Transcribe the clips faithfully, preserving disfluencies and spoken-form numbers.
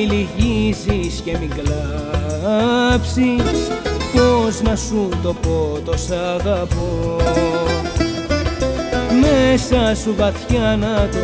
μη λυγίσεις και μην κλάψεις, πώς να σου το πω το σ' αγαπώ. Μέσα σου βαθιά να το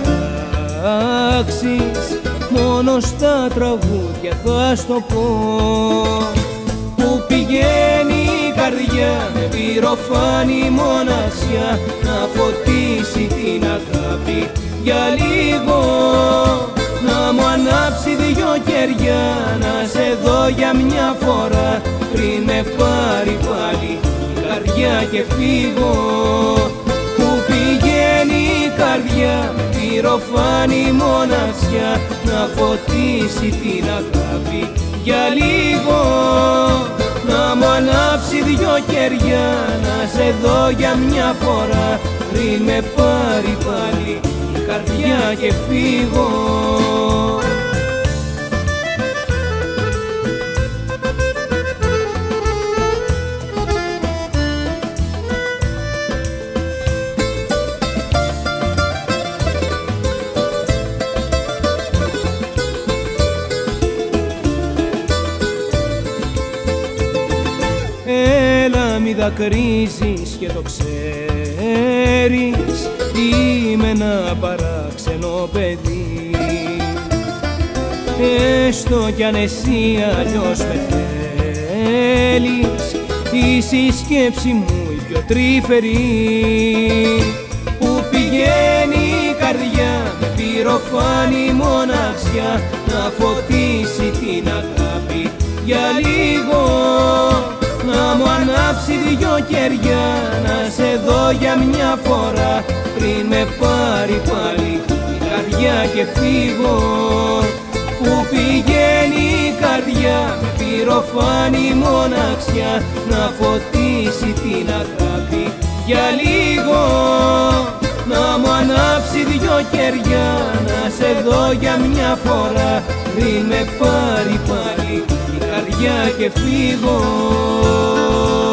φυλάξεις, μόνο στα τραγούδια θα στο πω. Που πηγαίνει η καρδιά με πυροφάνη μοναξιά, να φωτίσει την αγάπη για λίγο, να μου ανάψει δυο κεριά, να σε δω για μια φορά πριν με πάρει πάλι η καρδιά και φύγω. Που πηγαίνει η καρδιά με πυροφάνη μοναξιά, να φωτίσει την αγάπη για λίγο, να μου ανάψει δυο κεριά, να σε δω για μια φορά πριν με πάρει πάλι η καρδιά και φύγω. Έλα μη δακρύζεις και το ξέρεις, είμαι ένα παράξενο παιδί. Έστω κι αν εσύ αλλιώς με θέλεις, είσαι η σκέψη μου η πιο τρυφερή. Που πηγαίνει η καρδιά με πυροφάνη μοναξιά, να φωτίσει την αγάπη για λίγο, να μου ανάψει δυο κεριά, να σε δω για μια φορά πριν με πάρει πάλι η καρδιά και φύγω. Που πηγαίνει η καρδιά με πυροφάνη μοναξιά, να φωτίσει την αγάπη για λίγο, να μου ανάψει δυο κεριά, να σε δω για μια φορά πριν με πάρει πάλι η καρδιά και φύγω.